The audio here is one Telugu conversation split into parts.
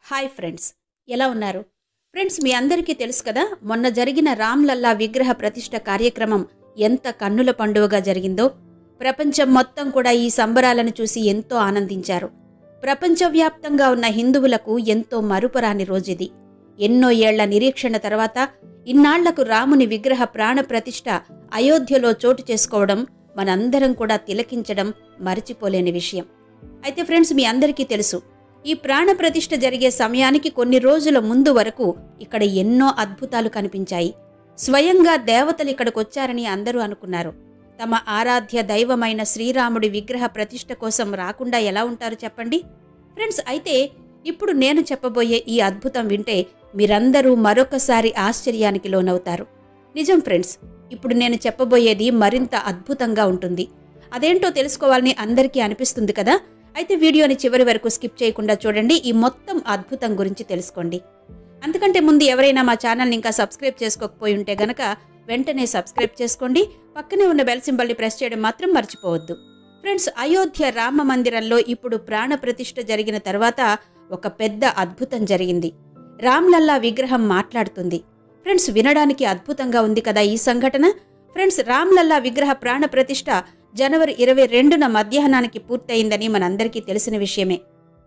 హాయ్ ఫ్రెండ్స్, ఎలా ఉన్నారు? ఫ్రెండ్స్, మీ అందరికీ తెలుసు కదా, మొన్న జరిగిన రామ్లల్లా విగ్రహ ప్రతిష్ఠ కార్యక్రమం ఎంత కన్నుల పండువగా జరిగిందో. ప్రపంచం మొత్తం కూడా ఈ సంబరాలను చూసి ఎంతో ఆనందించారు. ప్రపంచవ్యాప్తంగా ఉన్న హిందువులకు ఎంతో మరుపురాని రోజుది. ఎన్నో ఏళ్ల నిరీక్షణ తర్వాత ఇన్నాళ్లకు రాముని విగ్రహ ప్రాణ ప్రతిష్ఠ అయోధ్యలో చోటు చేసుకోవడం మనందరం కూడా తిలకించడం మరచిపోలేని విషయం. అయితే ఫ్రెండ్స్, మీ అందరికీ తెలుసు, ఈ ప్రాణ ప్రతిష్ఠ జరిగే సమయానికి కొన్ని రోజుల ముందు వరకు ఇక్కడ ఎన్నో అద్భుతాలు కనిపించాయి. స్వయంగా దేవతలు ఇక్కడికొచ్చారని అందరూ అనుకున్నారు. తమ ఆరాధ్య దైవమైన శ్రీరాముడి విగ్రహ ప్రతిష్ఠ కోసం రాకుండా ఎలా ఉంటారు చెప్పండి ఫ్రెండ్స్. అయితే ఇప్పుడు నేను చెప్పబోయే ఈ అద్భుతం వింటే మీరందరూ మరొకసారి ఆశ్చర్యానికి లోనవుతారు. నిజం ఫ్రెండ్స్, ఇప్పుడు నేను చెప్పబోయేది మరింత అద్భుతంగా ఉంటుంది. అదేంటో తెలుసుకోవాలని అందరికీ అనిపిస్తుంది కదా. అయితే వీడియోని చివరి వరకు స్కిప్ చేయకుండా చూడండి. ఈ మొత్తం అద్భుతం గురించి తెలుసుకోండి. అంతకంటే ముందు ఎవరైనా మా ఛానల్ని ఇంకా సబ్స్క్రైబ్ చేసుకోకపోయి ఉంటే గనక వెంటనే సబ్స్క్రైబ్ చేసుకోండి. పక్కనే ఉన్న బెల్ సింబల్ని ప్రెస్ చేయడం మాత్రం మర్చిపోవద్దు. ఫ్రెండ్స్, అయోధ్య రామ మందిరంలో ఇప్పుడు ప్రాణ ప్రతిష్ఠ జరిగిన తర్వాత ఒక పెద్ద అద్భుతం జరిగింది. రామ్లల్లా విగ్రహం మాట్లాడుతుంది. ఫ్రెండ్స్, వినడానికి అద్భుతంగా ఉంది కదా ఈ సంఘటన. ఫ్రెండ్స్, రామ్లల్లా విగ్రహ ప్రాణ ప్రతిష్ఠ జనవరి 22న మధ్యాహ్నానికి పూర్తయిందని మనందరికీ తెలిసిన విషయమే.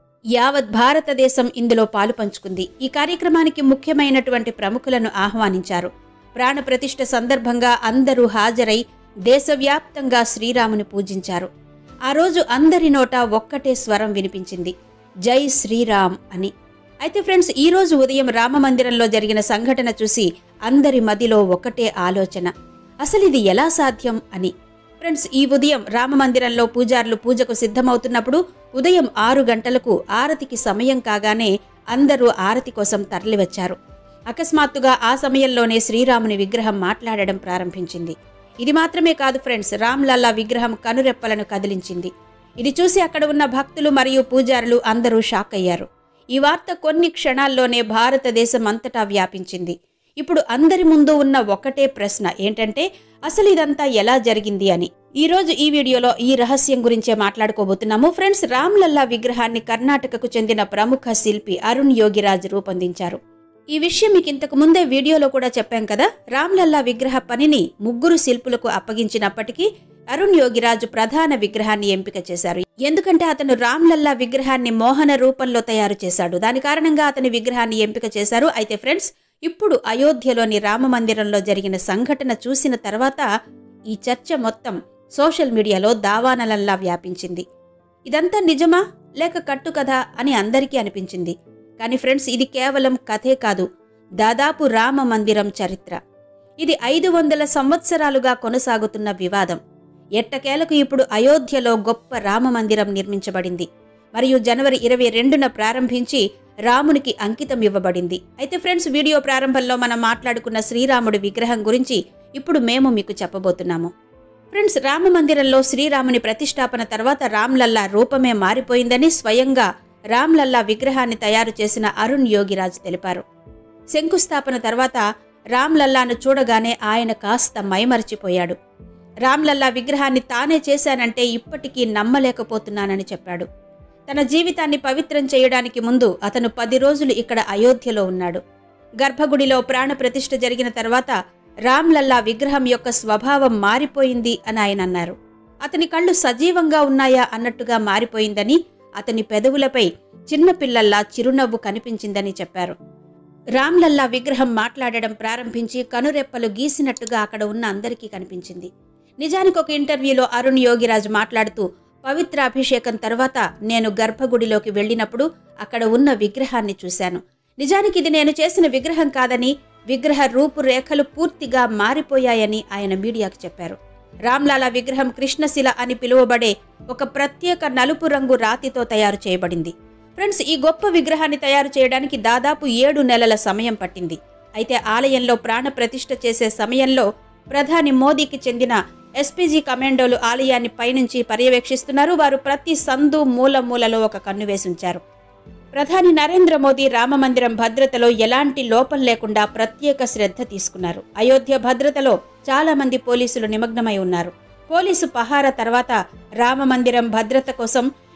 యావత్ భారతదేశం ఇందులో పాలు పంచుకుంది. ఈ కార్యక్రమానికి ముఖ్యమైనటువంటి ప్రముఖులను ఆహ్వానించారు. ప్రాణ ప్రతిష్ఠ సందర్భంగా అందరూ హాజరై దేశవ్యాప్తంగా శ్రీరాముని పూజించారు. ఆ రోజు అందరి నోట ఒక్కటే స్వరం వినిపించింది, జై శ్రీరామ్ అని. అయితే ఫ్రెండ్స్, ఈ రోజు ఉదయం రామ మందిరంలో జరిగిన సంఘటన చూసి అందరి మదిలో ఒకటే ఆలోచన, అసలు ఇది ఎలా సాధ్యం అని. ఫ్రెండ్స్, ఈ ఉదయం రామ మందిరంలో పూజారులు పూజకు సిద్ధమవుతున్నప్పుడు ఉదయం 6 గంటలకు ఆరతికి సమయం కాగానే అందరూ ఆరతి కోసం తరలివచ్చారు. అకస్మాత్తుగా ఆ సమయంలోనే శ్రీరాముని విగ్రహం మాట్లాడడం ప్రారంభించింది. ఇది మాత్రమే కాదు ఫ్రెండ్స్, రామ్లల్లా విగ్రహం కనురెప్పలను కదిలించింది. ఇది చూసి అక్కడ ఉన్న భక్తులు మరియు పూజారులు అందరూ షాక్ అయ్యారు. ఈ వార్త కొన్ని క్షణాల్లోనే భారతదేశం అంతటా వ్యాపించింది. ఇప్పుడు అందరి ముందు ఉన్న ఒకటే ప్రశ్న ఏంటంటే, అసలు ఇదంతా ఎలా జరిగింది అని. ఈరోజు ఈ వీడియోలో ఈ రహస్యం గురించే మాట్లాడుకోబోతున్నాము. ఫ్రెండ్స్, రామ్లల్లా విగ్రహాన్ని కర్ణాటకకు చెందిన ప్రముఖ శిల్పి అరుణ్ యోగిరాజ్ రూపొందించారు. ఈ విషయం మీకు ఇంతకు ముందే వీడియోలో కూడా చెప్పాం కదా. రామ్లల్లా విగ్రహ పనిని 3 శిల్పులకు అప్పగించినప్పటికీ అరుణ్ యోగిరాజ్ ప్రధాన విగ్రహాన్ని ఎంపిక చేశారు. ఎందుకంటే అతను రామ్లల్లా విగ్రహాన్ని మోహన రూపంలో తయారు చేశాడు. దాని కారణంగా అతని విగ్రహాన్ని ఎంపిక చేశారు. అయితే ఫ్రెండ్స్, ఇప్పుడు అయోధ్యలోని రామ మందిరంలో జరిగిన సంఘటన చూసిన తర్వాత ఈ చర్చ మొత్తం సోషల్ మీడియాలో దావానలల్లా వ్యాపించింది. ఇదంతా నిజమా లేక కట్టుకథా అని అందరికీ అనిపించింది. కానీ ఫ్రెండ్స్, ఇది కేవలం కథే కాదు, దాదాపు రామ మందిరం చరిత్ర. ఇది 500 సంవత్సరాలుగా కొనసాగుతున్న వివాదం. ఎట్టకేలకు ఇప్పుడు అయోధ్యలో గొప్ప రామ మందిరం నిర్మించబడింది మరియు జనవరి 22న ప్రారంభించి రామునికి అంకితం ఇవ్వబడింది. అయితే ఫ్రెండ్స్, వీడియో ప్రారంభంలో మనం మాట్లాడుకున్న శ్రీరాముడి విగ్రహం గురించి ఇప్పుడు మేము మీకు చెప్పబోతున్నాము. ఫ్రెండ్స్, రామ మందిరంలో శ్రీరాముని ప్రతిష్టాపన తర్వాత రామ్లల్లా రూపమే మారిపోయిందని స్వయంగా రామ్లల్లా విగ్రహాన్ని తయారు చేసిన అరుణ్ యోగిరాజ్ తెలిపారు. శంకుస్థాపన తర్వాత రామ్లల్లాను చూడగానే ఆయన కాస్త మైమరిచిపోయాడు. రామ్లల్లా విగ్రహాన్ని తానే చేశానంటే ఇప్పటికీ నమ్మలేకపోతున్నానని చెప్పాడు. తన జీవితాన్ని పవిత్రం చేయడానికి ముందు అతను 10 రోజులు ఇక్కడ అయోధ్యలో ఉన్నాడు. గర్భగుడిలో ప్రాణ ప్రతిష్ఠ జరిగిన తర్వాత రామ్లల్లా విగ్రహం యొక్క స్వభావం మారిపోయింది అని ఆయన అన్నారు. అతని కళ్ళు సజీవంగా ఉన్నాయా అన్నట్టుగా మారిపోయిందని, అతని పెదవులపై చిన్నపిల్లల్లా చిరునవ్వు కనిపించిందని చెప్పారు. రామ్లల్లా విగ్రహం మాట్లాడడం ప్రారంభించి కనురెప్పలు గీసినట్టుగా అక్కడ ఉన్న అందరికీ కనిపించింది. నిజానికి ఒక ఇంటర్వ్యూలో అరుణ్ యోగిరాజ్ మాట్లాడుతూ, పవిత్ర అభిషేకం తర్వాత నేను గర్భగుడిలోకి వెళ్ళినప్పుడు అక్కడ ఉన్న విగ్రహాన్ని చూశాను. నిజానికి ఇది నేను చేసిన విగ్రహం కాదని, విగ్రహ రూపురేఖలు పూర్తిగా మారిపోయాయని ఆయన మీడియాకు చెప్పారు. రామ్లల్లా విగ్రహం కృష్ణశిల అని పిలువబడే ఒక ప్రత్యేక నలుపు రంగు రాతితో తయారు చేయబడింది. ఫ్రెండ్స్, ఈ గొప్ప విగ్రహాన్ని తయారు చేయడానికి దాదాపు 7 నెలల సమయం పట్టింది. అయితే ఆలయంలో ప్రాణ ప్రతిష్ఠ చేసే సమయంలో ప్రధాని మోదీకి చెందిన ఎస్పీజీ కమాండోలు ఆలయాన్ని పైనుంచి పర్యవేక్షిస్తున్నారు. వారు ప్రతి సందు మూలలో ఒక కన్ను వేసుంచారు. ప్రధాని నరేంద్ర మోదీ రామమందిరం భద్రతలో ఎలాంటి లోపం లేకుండా ప్రత్యేక శ్రద్ధ తీసుకున్నారు. అయోధ్య భద్రతలో చాలా మంది పోలీసులు నిమగ్నమై ఉన్నారు. పోలీసు పహారా తర్వాత రామమందిరం భద్రత కోసం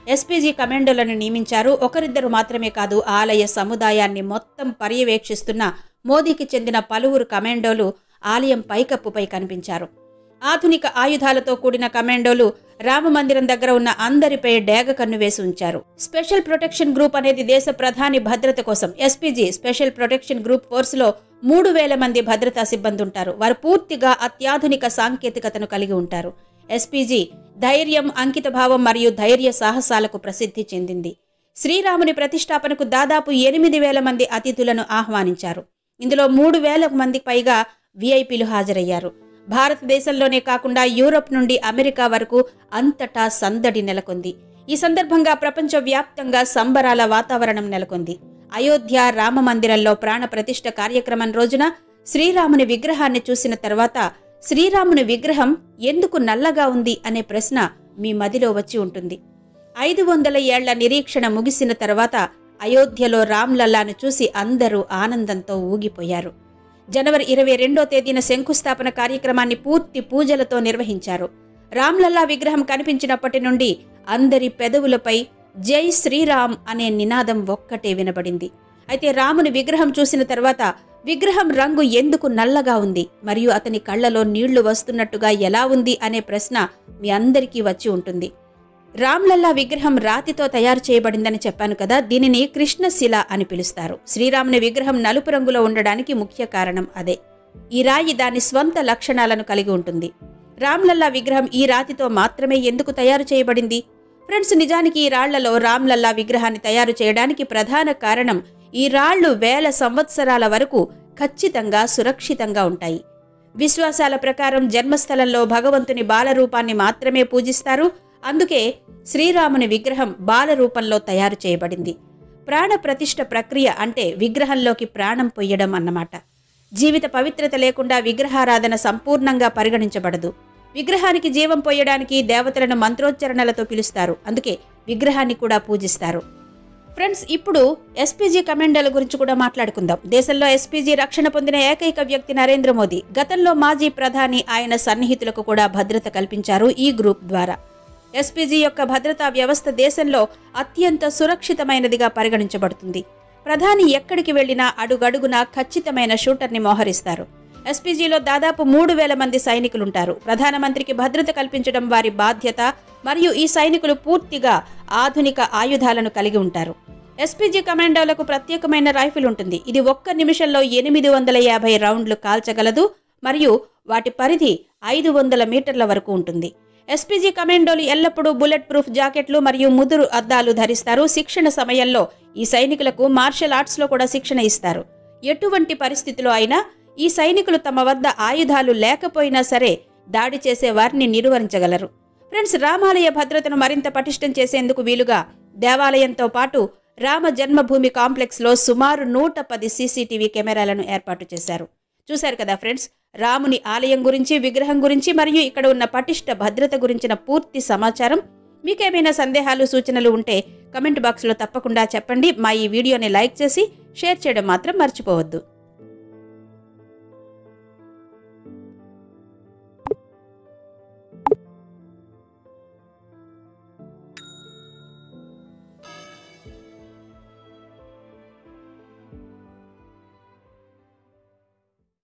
ఎస్పీజీ కమాండోలను నియమించారు. ఒకరిద్దరు మాత్రమే కాదు, ఆలయ సముదాయాన్ని మొత్తం పర్యవేక్షిస్తున్న మోదీకి చెందిన పలువురు కమాండోలు ఆలయం పైకప్పుపై కనిపించారు. ఆధునిక ఆయుధాలతో కూడిన కమాండోలు రామమందిరం దగ్గర ఉన్న అందరిపై డేగ కన్ను వేసి ఉంచారు. స్పెషల్ ప్రొటెక్షన్ గ్రూప్ అనేది దేశ ప్రధాని భద్రత కోసం. SPG special protection group force లో 3000 మంది భద్రతా సిబ్బంది ఉంటారు. వారు పూర్తిగా అత్యాధునిక సాంకేతికతను కలిగి ఉంటారు. ఎస్పీజీ ధైర్యం, అంకితభావం మరియు ధైర్య సాహసాలకు ప్రసిద్ధి చెందింది. శ్రీరాముని ప్రతిష్టాపనకు దాదాపు 8000 మంది అతిథులను ఆహ్వానించారు. ఇందులో 3000 మందికి పైగా విఐపీలు హాజరయ్యారు. భారతదేశంలోనే కాకుండా యూరప్ నుండి అమెరికా వరకు అంతటా సందడి నెలకొంది. ఈ సందర్భంగా ప్రపంచవ్యాప్తంగా సంబరాల వాతావరణం నెలకొంది. అయోధ్య రామ మందిరంలో ప్రాణ ప్రతిష్ఠ కార్యక్రమం రోజున శ్రీరాముని విగ్రహాన్ని చూసిన తర్వాత శ్రీరాముని విగ్రహం ఎందుకు నల్లగా ఉంది అనే ప్రశ్న మీ మదిలో వచ్చి ఉంటుంది. 500 ఏళ్ల నిరీక్షణ ముగిసిన తర్వాత అయోధ్యలో రామ్లల్లాను చూసి అందరూ ఆనందంతో ఊగిపోయారు. జనవరి 22వ తేదీన శంకుస్థాపన కార్యక్రమాన్ని పూర్తి పూజలతో నిర్వహించారు. రామ్లల్లా విగ్రహం కనిపించినప్పటి నుండి అందరి పెదవులపై జై శ్రీరామ్ అనే నినాదం ఒక్కటే వినబడింది. అయితే రాముని విగ్రహం చూసిన తర్వాత విగ్రహం రంగు ఎందుకు నల్లగా ఉంది మరియు అతని కళ్లలో నీళ్లు వస్తున్నట్టుగా ఎలా ఉంది అనే ప్రశ్న మీ అందరికీ వచ్చి ఉంటుంది. రామ్లల్లా విగ్రహం రాతితో తయారు చేయబడిందని చెప్పాను కదా, దీనిని కృష్ణశిల అని పిలుస్తారు. శ్రీరాముని విగ్రహం నలుపు రంగులో ఉండడానికి ముఖ్య కారణం అదే. ఈ రాయి దాని స్వంత లక్షణాలను కలిగి ఉంటుంది. రామ్లల్లా విగ్రహం ఈ రాతితో మాత్రమే ఎందుకు తయారు చేయబడింది? ఫ్రెండ్స్, నిజానికి ఈ రాళ్లలో రామ్లల్లా విగ్రహాన్ని తయారు చేయడానికి ప్రధాన కారణం ఈ రాళ్లు వేల సంవత్సరాల వరకు ఖచ్చితంగా సురక్షితంగా ఉంటాయి. విశ్వాసాల ప్రకారం జన్మస్థలంలో భగవంతుని బాలరూపాన్ని మాత్రమే పూజిస్తారు. అందుకే శ్రీరాముని విగ్రహం బాలరూపంలో తయారు చేయబడింది. ప్రాణ ప్రతిష్ఠ ప్రక్రియ అంటే విగ్రహంలోకి ప్రాణం పొయ్యడం అన్నమాట. జీవిత పవిత్రత లేకుండా విగ్రహారాధన సంపూర్ణంగా పరిగణించబడదు. విగ్రహానికి జీవం పోయడానికి దేవతలను మంత్రోచ్చరణలతో పిలుస్తారు. అందుకే విగ్రహాన్ని కూడా పూజిస్తారు. ఫ్రెండ్స్, ఇప్పుడు ఎస్పీజీ కమాండోల గురించి కూడా మాట్లాడుకుందాం. దేశంలో ఎస్పీజీ రక్షణ పొందిన ఏకైక వ్యక్తి నరేంద్ర మోదీ. గతంలో మాజీ ప్రధాని, ఆయన సన్నిహితులకు కూడా భద్రత కల్పించారు ఈ గ్రూప్ ద్వారా. ఎస్పీజీ యొక్క భద్రతా వ్యవస్థ దేశంలో అత్యంత సురక్షితమైనదిగా పరిగణించబడుతుంది. ప్రధాని ఎక్కడికి వెళ్లినా అడుగడుగునా ఖచ్చితమైన షూటర్ని మోహరిస్తారు. ఎస్పీజీలో దాదాపు 3000 మంది సైనికులుంటారు. ప్రధానమంత్రికి భద్రత కల్పించడం వారి బాధ్యత మరియు ఈ సైనికులు పూర్తిగా ఆధునిక ఆయుధాలను కలిగి ఉంటారు. ఎస్పీజీ కమాండోలకు ప్రత్యేకమైన రైఫిల్ ఉంటుంది. ఇది ఒక్క నిమిషంలో 850 రౌండ్లు కాల్చగలదు మరియు వాటి పరిధి 500 మీటర్ల వరకు ఉంటుంది. ఎస్పీజీ కమాండోలు ఎల్లప్పుడూ బుల్లెట్ ప్రూఫ్ జాకెట్లు మరియు ముదురు అద్దాలు ధరిస్తారు. శిక్షణ సమయంలో ఈ సైనికులకు మార్షల్ ఆర్ట్స్లో కూడా శిక్షణ ఇస్తారు. ఎటువంటి పరిస్థితిలో అయినా ఈ సైనికులు తమ వద్ద ఆయుధాలు లేకపోయినా సరే దాడి చేసే వారిని నిలువరించగలరు. ఫ్రెండ్స్, రామాలయ భద్రతను మరింత పటిష్టం చేసేందుకు వీలుగా దేవాలయంతో పాటు రామ జన్మభూమి కాంప్లెక్స్లో సుమారు 110 సీసీటీవీ కెమెరాలను ఏర్పాటు చేశారు. చూశారు కదా ఫ్రెండ్స్, రాముని ఆలయం గురించి, విగ్రహం గురించి మరియు ఇక్కడ ఉన్న పటిష్ట భద్రత గురించిన పూర్తి సమాచారం. మీకేమైనా సందేహాలు, సూచనలు ఉంటే కమెంట్ బాక్స్లో తప్పకుండా చెప్పండి. మా ఈ వీడియోని లైక్ చేసి షేర్ చేయడం మాత్రం మర్చిపోవద్దు.